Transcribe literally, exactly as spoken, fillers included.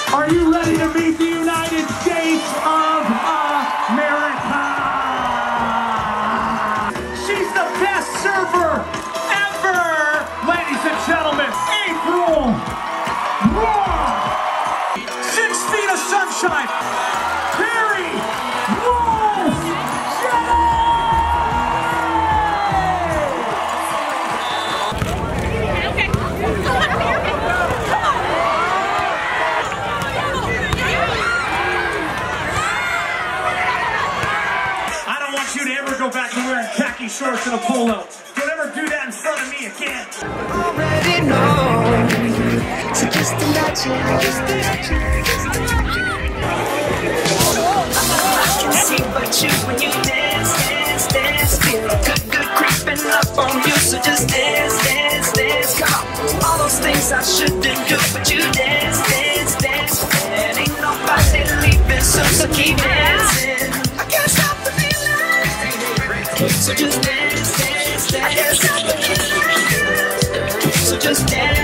Are you ready to meet the United States of America? She's the best server ever! Ladies and gentlemen, April Raw! Six feet of sunshine, Perry Walsh-Jennings! You to ever go back to wearing khaki shorts and a polo. Don't ever do that in front of me again. Already know. So just imagine, just imagine, just imagine. I can see but you when you dance, dance, dance. Feel good, good creeping up on you. So just dance, dance, dance. Come on. All those things I shouldn't do, but you dance, dance, dance. And ain't nobody leaving soon, so keep dancing. I can't stop the feeling. So just dance, dance, dance. So just dance.